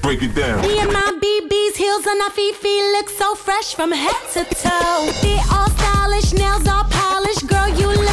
break it down. Me and my BB's heels on our feet look so fresh from head to toe. They all stylish, nails all polished. Girl, you